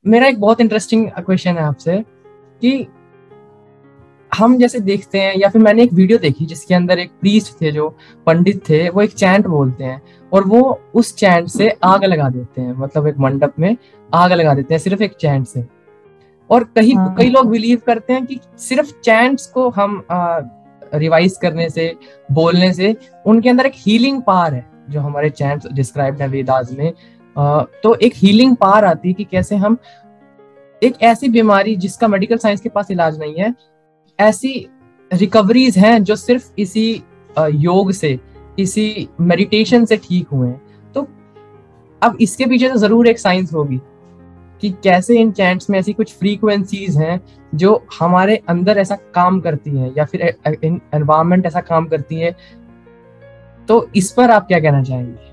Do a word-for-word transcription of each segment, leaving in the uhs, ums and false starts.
मेरा एक बहुत इंटरेस्टिंग क्वेश्चन है आपसे कि हम जैसे देखते हैं, या फिर मैंने एक वीडियो देखी जिसके अंदर एक प्रीस्ट थे, जो पंडित थे, वो एक चैंट बोलते हैं और वो उस चैंट से आग लगा देते हैं, मतलब एक मंडप में आग लगा देते हैं सिर्फ एक चैंट से। और कई कई लोग बिलीव करते हैं कि सिर्फ चैंट्स को हम रिवाइज करने से, बोलने से, उनके अंदर एक हीलिंग पावर है, जो हमारे चैंट्स डिस्क्राइब्ड है वेदास में। आ, तो एक हीलिंग पावर आती है कि कैसे हम एक ऐसी बीमारी जिसका मेडिकल साइंस के पास इलाज नहीं है, ऐसी रिकवरीज हैं जो सिर्फ इसी योग से, इसी मेडिटेशन से ठीक हुए हैं। तो अब इसके पीछे तो जरूर एक साइंस होगी कि कैसे इन चैंट्स में ऐसी कुछ फ्रीक्वेंसीज हैं जो हमारे अंदर ऐसा काम करती हैं, या फिर एनवायरनमेंट ऐसा काम करती है। तो इस पर आप क्या कहना चाहेंगे?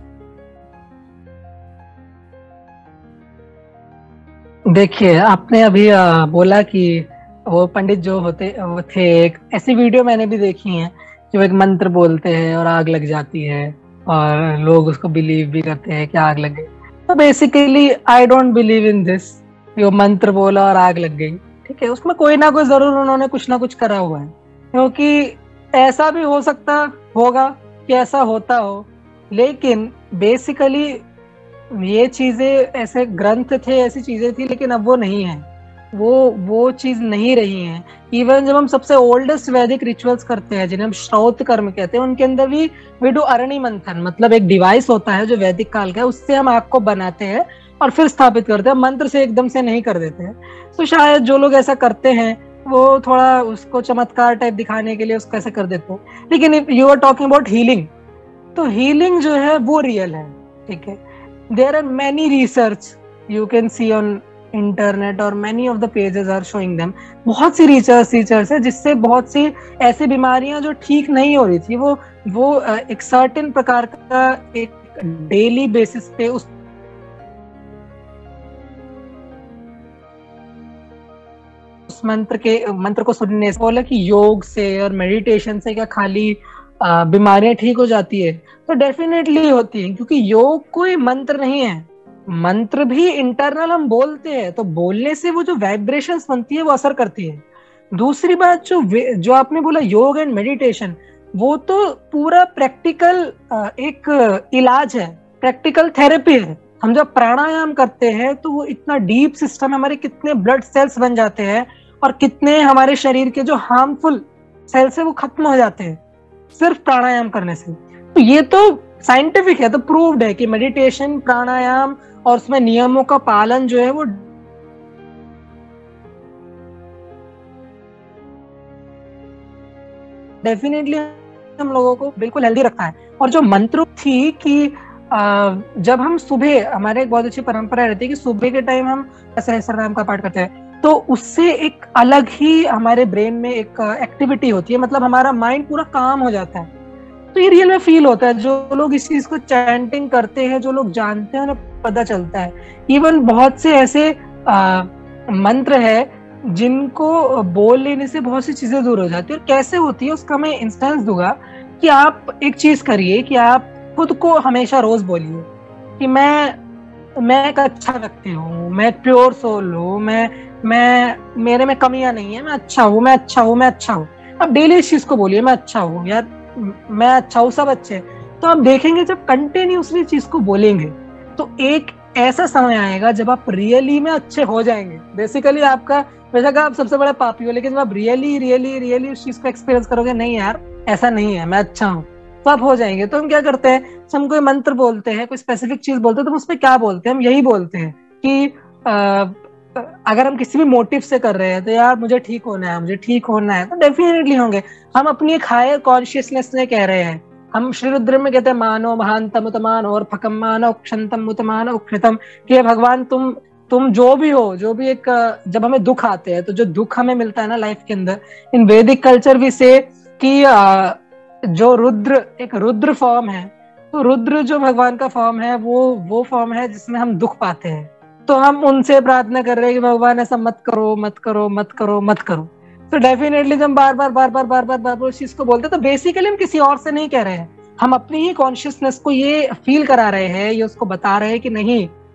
देखिए, आपने अभी बोला कि वो पंडित जो होते वो थे, एक ऐसी वीडियो मैंने भी देखी है कि वो एक मंत्र बोलते हैं और आग लग जाती है और लोग उसको बिलीव भी करते हैं कि आग लग गई। तो basically I don't believe in this. वो मंत्र बोला और आग लग गई, ठीक है, उसमें कोई ना कोई जरूर उन्होंने कुछ ना कुछ करा हुआ है, क्योंकि ऐसा भी हो सकता होगा कि ऐसा होता हो, लेकिन बेसिकली ये चीजें ऐसे ग्रंथ थे, ऐसी चीजें थी, लेकिन अब वो नहीं है, वो वो चीज नहीं रही है। इवन जब हम सबसे ओल्डेस्ट वैदिक रिचुअल्स करते हैं जिन्हें हम श्रौत कर्म कहते हैं, उनके अंदर भी वी डू अरणि मंथन, मतलब एक डिवाइस होता है जो वैदिक काल का है, उससे हम आग को बनाते हैं और फिर स्थापित करते हैं, मंत्र से एकदम से नहीं कर देते हैं। तो शायद जो लोग ऐसा करते हैं वो थोड़ा उसको चमत्कार टाइप दिखाने के लिए उसको ऐसे कर देते हैं। लेकिन you are talking about healing, तो हीलिंग जो है वो रियल है, ठीक है। There are many research you can see on internet और many of the pages are showing them। बहुत सी रिसर्च रिसर्च है जिससे बहुत सी ऐसी बीमारियां जो ठीक नहीं हो रही थी, वो वो एक सर्टेन प्रकार का एक डेली बेसिस पे उस उस मंत्र के मंत्र को सुनने से, बोला कि योग से और मेडिटेशन से क्या खाली बीमारियां ठीक हो जाती है? तो डेफिनेटली होती है, क्योंकि योग कोई मंत्र नहीं है। मंत्र भी इंटरनल हम बोलते हैं, तो बोलने से वो जो वाइब्रेशंस बनती है वो असर करती है। दूसरी बात, जो जो आपने बोला योग एंड मेडिटेशन, वो तो पूरा प्रैक्टिकल एक इलाज है, प्रैक्टिकल थेरेपी है। हम जब प्राणायाम करते हैं तो वो इतना डीप सिस्टम है, हमारे कितने ब्लड सेल्स बन जाते हैं और कितने हमारे शरीर के जो हार्मफुल सेल्स है वो खत्म हो जाते हैं सिर्फ प्राणायाम करने से। तो ये तो साइंटिफिक है, तो प्रूव्ड है कि मेडिटेशन, प्राणायाम और उसमें नियमों का पालन जो है वो डेफिनेटली हम लोगों को बिल्कुल हेल्दी रखता है। और जो मंत्र थी कि आ, जब हम सुबह, हमारे एक बहुत अच्छी परंपरा रहती है कि सुबह के टाइम हम सहस्त्रनाम का पाठ करते हैं, तो उससे एक अलग ही हमारे ब्रेन में एक एक्टिविटी होती है, मतलब हमारा माइंड पूरा काम हो जाता है। तो ये रियल में फील होता है। जो लोग इस चीज को चैंटिंग करते हैं, जो लोग जानते हैं, उन्हें पता चलता है। इवन बहुत से ऐसे आ, मंत्र है जिनको बोल लेने से बहुत सी चीजें दूर हो जाती है। और कैसे होती है उसका मैं इंस्टेंस दूंगा कि आप एक चीज करिए कि आप खुद को हमेशा रोज बोलिए कि मैं मैं एक अच्छा व्यक्ति हूँ, मैं प्योर सोल हूँ, मैं मैं मेरे में कमियां नहीं है, मैं अच्छा हूँ, मैं अच्छा हूँ, मैं अच्छा हूँ। अब डेली इस चीज को बोलिए, मैं अच्छा हूँ यार, मैं अच्छा हूँ, सब अच्छे। तो आप देखेंगे जब कंटिन्यूसली चीज को बोलेंगे तो एक ऐसा समय आएगा जब आप रियली में अच्छे हो जाएंगे। बेसिकली आपका, वैसे आप सबसे बड़ा पापी हो, लेकिन जब आप रियली रियली रियली उस चीज को एक्सपीरियंस करोगे, नहीं यार ऐसा नहीं है, मैं अच्छा हूँ, तो आप हो जाएंगे। तो हम क्या करते हैं, हम कोई मंत्र बोलते हैं, कोई स्पेसिफिक चीज बोलते हैं, तो हम उसमें क्या बोलते हैं, हम यही बोलते हैं कि आ, अगर हम किसी भी मोटिव से कर रहे हैं तो यार मुझे ठीक होना है, मुझे ठीक होना है, तो डेफिनेटली होंगे। हम अपनी एक हायर कॉन्शियसनेस में कह रहे हैं। हम श्री रुद्र में कहते हैं मानो महानतम उत्तमान और फकम मानो क्षंतम उत्तमान उक्षितम, कि भगवान तुम तुम जो भी हो, जो भी एक, जब हमें दुख आते हैं तो जो दुख हमें मिलता है ना लाइफ के अंदर, इन वैदिक कल्चर भी से कि जो रुद्र एक रुद्र फॉर्म है, तो रुद्र जो भगवान का फॉर्म है वो वो फॉर्म है जिसमें हम दुख पाते हैं। तो हम उनसे प्रार्थना कर रहे हैं कि भगवान ऐसा मत करो, मत करो, मत करो, मत करो। तो डेफिनेटली जब बार बार बार बार बार बार बार बार उस चीज को बोलते हैं, तो बेसिकली हम किसी और से नहीं कह रहे हैं, हम अपनी ही कॉन्शियसनेस को ये फील करा रहे हैं, ये उसको बता रहे हैं कि नहीं,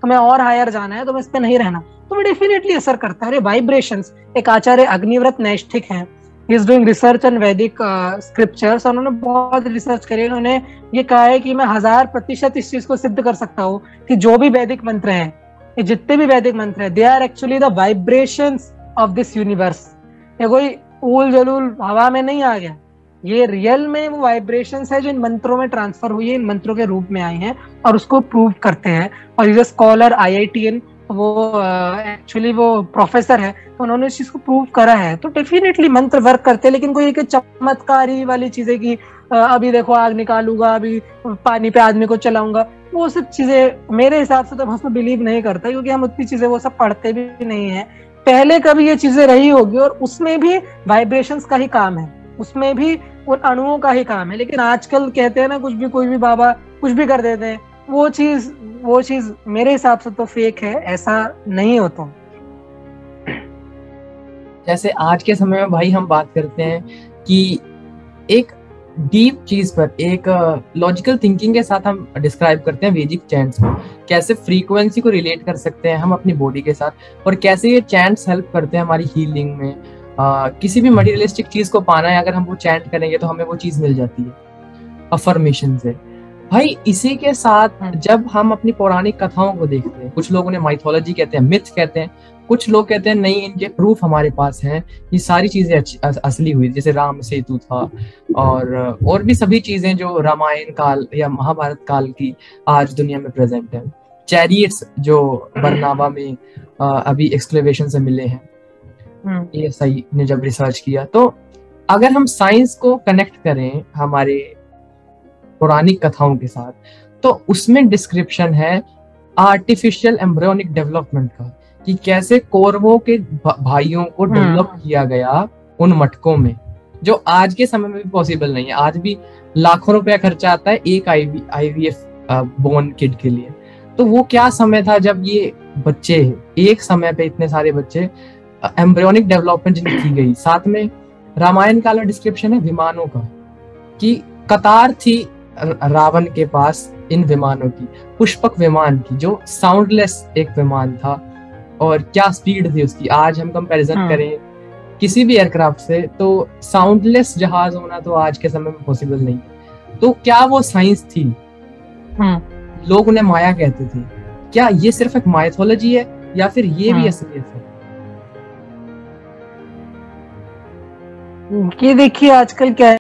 तुम्हें और हायर जाना है, तुम्हें इस पे नहीं रहना, तो डेफिनेटली असर करता है। अरे वाइब्रेशंस, एक आचार्य अग्निव्रत नैष्ठिक हैं, he is doing research on Vedic scriptures, उन्होंने बहुत रिसर्च करी, उन्होंने ये कहा है कि मैं हजार प्रतिशत इस चीज को सिद्ध कर सकता हूँ कि जो भी वैदिक मंत्र हैं, ये जितने भी वैदिक मंत्र हैं, they are actually the vibrations of this universe. ये कोई ऊल जलूल हवा में नहीं आ गया, ये रियल में वो वाइब्रेशंस है जो इन मंत्रों में ट्रांसफर हुई है, इन मंत्रों के रूप में आई हैं और उसको प्रूव करते हैं। और is a scholar, I I T N, वो एक्चुअली uh, वो प्रोफेसर है, तो उन्होंने इस चीज को प्रूव करा है। तो डेफिनेटली मंत्र वर्क करते हैं, लेकिन कोई एक चमत्कारी वाली चीजें की uh, अभी देखो आग निकालूंगा, अभी पानी पे आदमी को चलाऊंगा, वो सब चीजें मेरे हिसाब से तो हम उसमें बिलीव नहीं करता, क्योंकि हम उतनी चीजें वो सब पढ़ते भी नहीं है। पहले कभी ये चीजें रही होगी और उसमें भी वाइब्रेशंस का ही काम है, उसमें भी उन अणुओं का ही काम है। लेकिन आजकल कहते हैं ना, कुछ भी कोई भी बाबा कुछ भी कर देते हैं, वो चीज वो चीज मेरे हिसाब से तो फेक है, ऐसा नहीं होता। जैसे आज के समय में भाई हम बात करते हैं कि एक डीप चीज पर, एक लॉजिकल uh, थिंकिंग के साथ हम डिस्क्राइब करते हैं वैदिक चैंट्स को, कैसे फ्रीक्वेंसी को रिलेट कर सकते हैं हम अपनी बॉडी के साथ, और कैसे ये चैंट्स हेल्प करते हैं हमारी हीलिंग में। uh, किसी भी मटेरियलिस्टिक चीज को पाना है, अगर हम वो चैंट करेंगे तो हमें वो चीज मिल जाती है अफर्मेशन से। भाई इसी के साथ जब हम अपनी पौराणिक कथाओं को देखते हैं, कुछ लोग उन्हें माइथोलॉजी कहते हैं, मिथ कहते हैं, कुछ लोग कहते हैं नहीं इनके प्रूफ हमारे पास हैं, ये सारी चीजें असली हुई, जैसे राम सेतु था और और भी सभी चीजें जो रामायण काल या महाभारत काल की आज दुनिया में प्रेजेंट है। चैरियट्स जो बरनाबा में अभी एक्सक्लेवेशन से मिले हैं, ये सही ने जब रिसर्च किया, तो अगर हम साइंस को कनेक्ट करें हमारे पौराणिक कथाओं के साथ, तो उसमें डिस्क्रिप्शन है आर्टिफिशियल एम्ब्रियोनिक डेवलपमेंट का, कि कैसे कौरवों के भाइयों को डेवलप किया गया उन मटकों में, जो आज के समय में भी पॉसिबल नहीं है। आज भी लाखों रुपया खर्चा आता है एक आईवी आईवीएफ बोर्न किड के लिए। तो वो क्या समय था जब ये बच्चे एक समय पे इतने सारे बच्चे एम्ब्रियोनिक डेवलपमेंट जिनकी की गई। साथ में रामायण काल में डिस्क्रिप्शन है विमानों का, कि कतार थी रावण के पास इन विमानों की, पुष्पक विमान की, जो साउंडलेस एक विमान था, और क्या स्पीड थी उसकी। आज हम कंपैरिजन करें किसी भी एयरक्राफ्ट से, तो साउंडलेस जहाज होना तो आज के समय में पॉसिबल नहीं है। तो क्या वो साइंस थी? लोग उन्हें माया कहते थे। क्या ये सिर्फ एक माइथोलॉजी है या फिर ये भी असलियत है? ये देखिए आजकल क्या है